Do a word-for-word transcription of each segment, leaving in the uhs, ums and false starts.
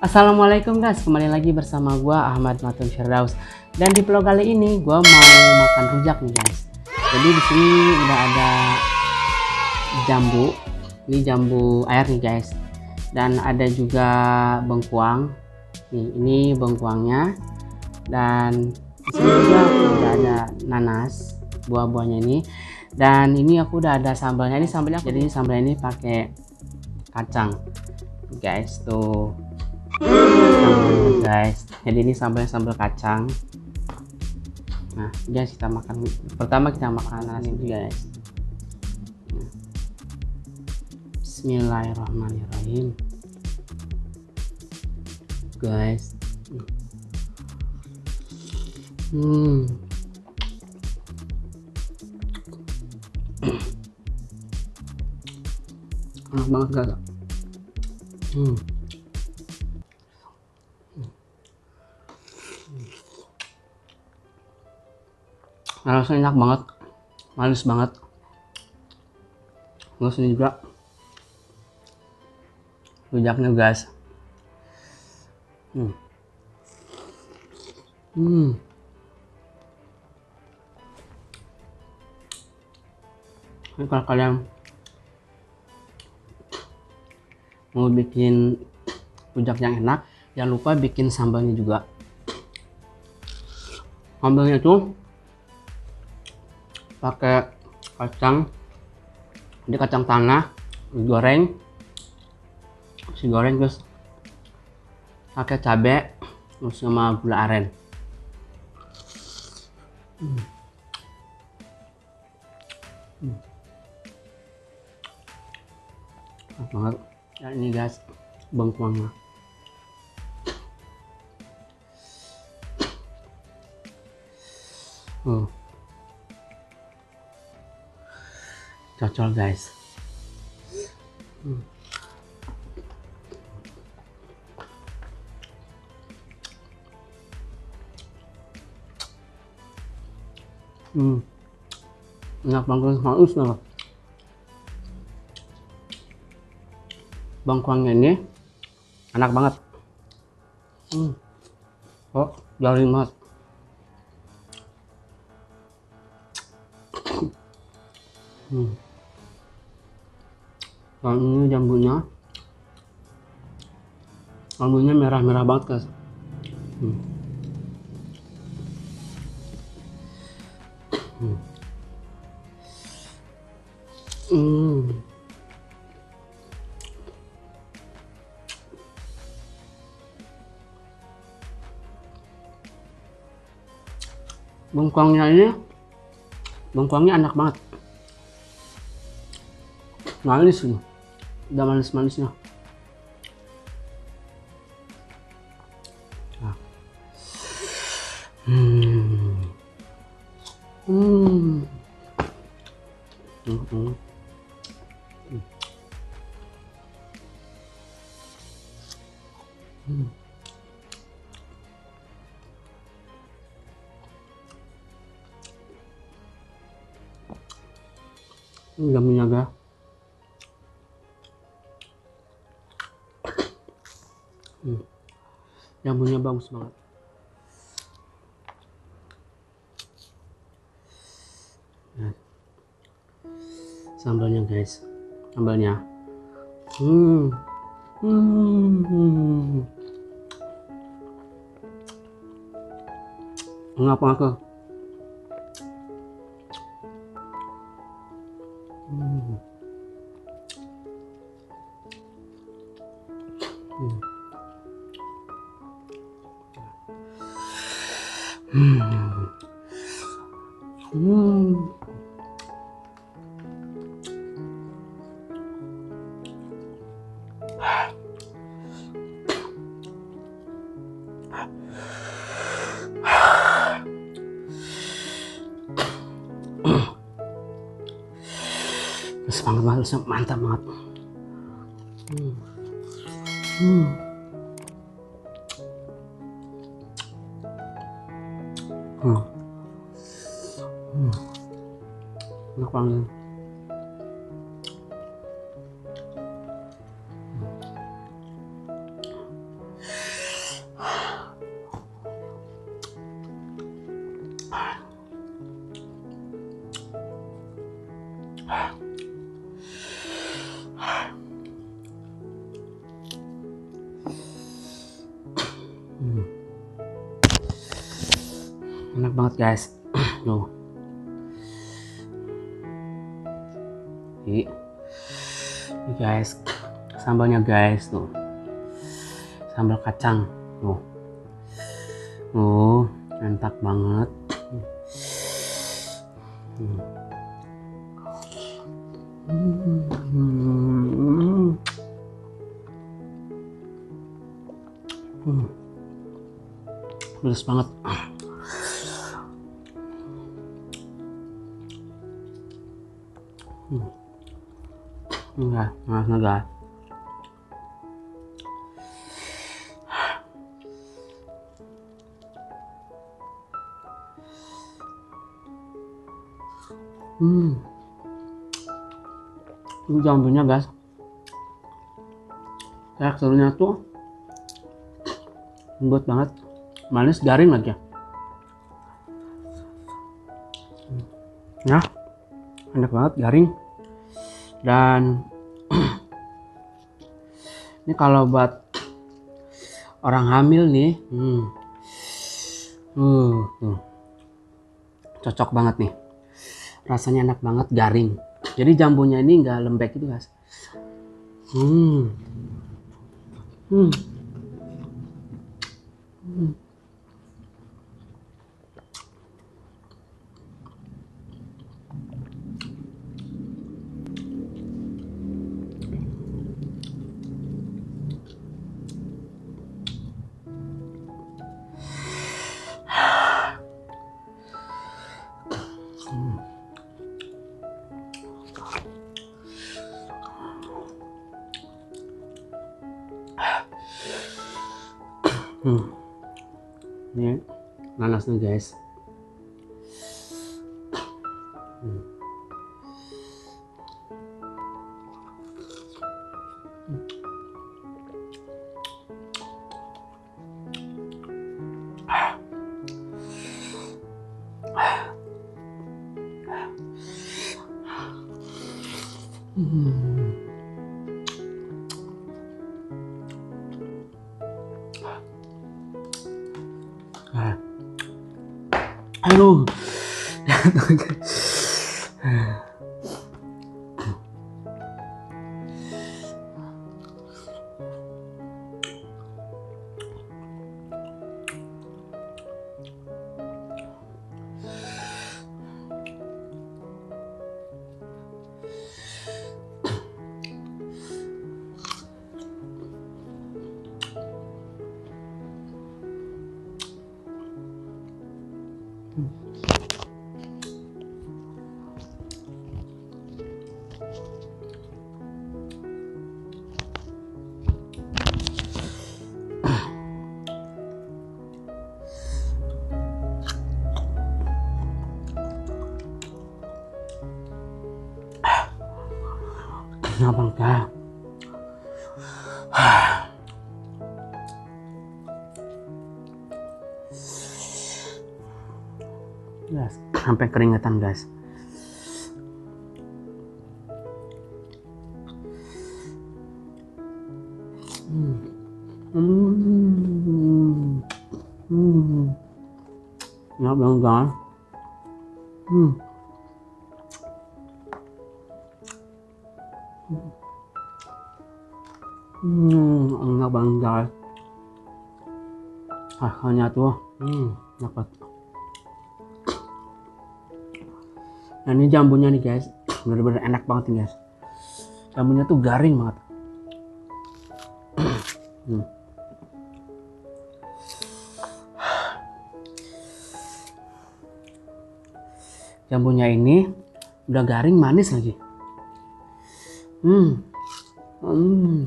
Assalamualaikum guys, kembali lagi bersama gua Ahmad Matun Firdaus. Dan di vlog kali ini gua mau makan rujak nih guys. Jadi di sini udah ada jambu, ini jambu air nih guys. Dan ada juga bengkuang. Nih, ini bengkuangnya. Dan di sini juga udah ada nanas, buah-buahnya ini. Dan ini aku udah ada sambalnya. Ini sambalnya, jadi sambalnya ini pakai kacang, guys tuh. Sambalnya guys, jadi ini sambalnya sambal kacang. Nah guys, kita makan pertama, kita makan ini guys. Nah, Bismillahirrahmanirrahim guys. Hmm enak banget guys. Hmm rasanya enak banget, manis banget. Terus ini juga rujaknya guys. Hmm. Hmm. Ini kalau kalian mau bikin rujak yang enak, jangan lupa bikin sambalnya juga. Sambalnya itu pakai kacang, ini kacang tanah digoreng, digoreng terus pakai cabai terus sama gula aren. Hmm. Hmm. Enak banget. Dan ini guys bengkuangnya. Hmm. Cocok guys. Hmm. Hmm. Enak banget, halus banget. Bengkuangnya ini enak banget. Hmm. Oh, garing banget. Hmm. Dan ini jambunya, jambunya merah-merah banget guys. Hmm. Hmm. Hmm. Bengkuangnya ini, bengkuangnya enak banget, manis ini, udah manis-manisnya. Nah. Hmm. Hmm. Hmm. Hmm. Hmm. Ini jambunya guys. Hmm. Jambunya bagus banget. Nah, sambalnya guys, sambalnya. Hmm. Hmm. Enak banget. Hmm. Hmm. Hmm. Hmm. Semangat banget, mantap banget. Hmm. Hmm. Hmm. Hmm. Enak banget. enak banget guys. Tuh. Ini, ini guys, sambalnya guys tuh, sambal kacang tuh, tuh enak banget. Hmm. Hmm. Hmm. Pedas banget. Hmm. Enggak, enggak, enggak. Hmm. Ini jambunya guys. Teksturnya tuh lembut banget, manis, garing lagi ya. Ya, enak banget, garing. Dan ini kalau buat orang hamil nih, hmm, uh, uh, cocok banget nih. Rasanya enak banget, garing. Jadi jambunya ini nggak lembek gitu guys. Hmm, hmm, hmm. Hmm. Ini nanasnya guys. Hmm. Hmm. Ah. Aduh. Kenapa enggak? Guys, sampai keringetan guys. Hmm. Hmm. Hmm. Enak banget guys. Hmm. Hmm, enak banget guys. Rasanya tuh, hmm, dapat. Nah ini jambunya nih guys, bener-bener enak banget nih guys. Jambunya tuh garing banget. Hmm. Jambunya ini udah garing, manis lagi. Hmm. Hmm.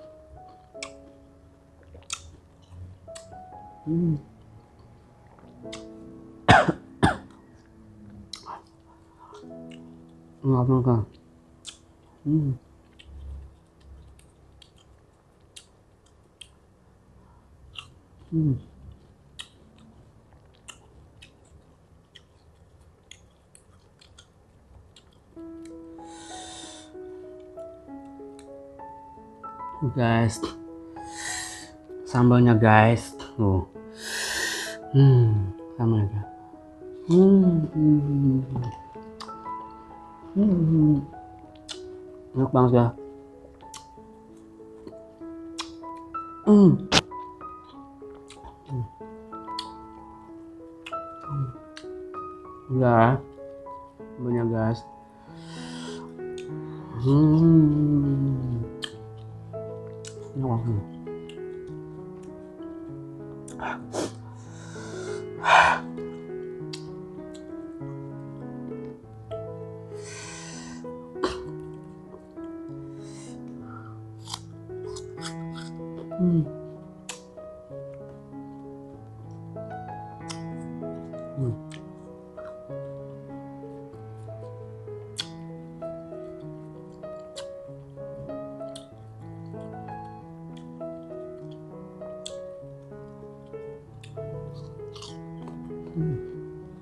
Hmm. Enak banget. Hmm. Hmm. Guys, sambalnya guys, tuh, hmm, sambalnya. Hmm, hmm, hmm, enak banget ya. Hmm, ya, banyak guys. Hmm, enak banget. Hmm. Hmm. Hmm.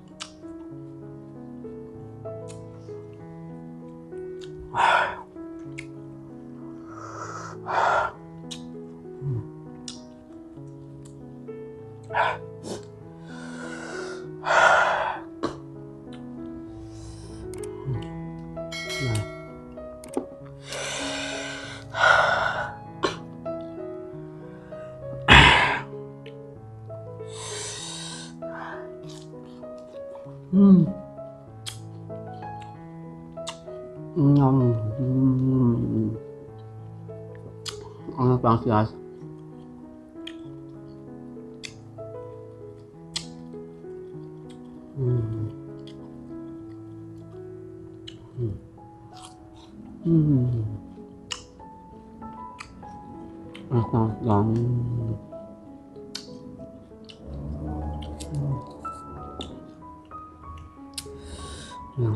Nah. Hmm. Hmm. Hmm. Enak banget guys. Hmm. Hmm. Hmm. Enak banget guys. Hmm.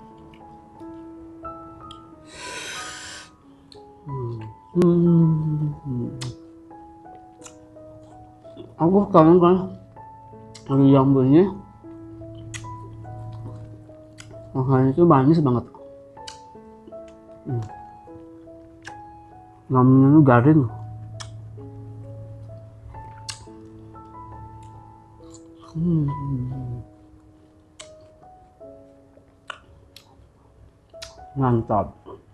Hmm. Aku kangen kan ada jambunya, makannya itu manis banget. Hmm. Namanya itu garing. Hmm. Mantap.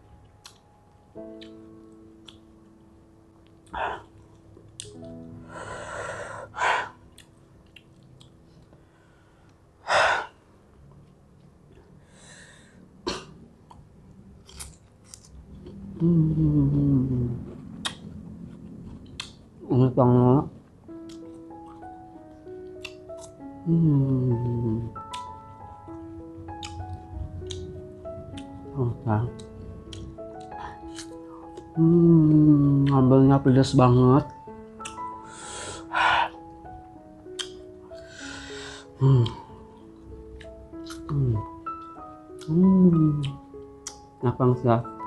Hmm. Enak banget. Hmm. Oke. Hmm, ngambilnya pedas banget. Hmm. Hmm. Hmm. Enak banget ya.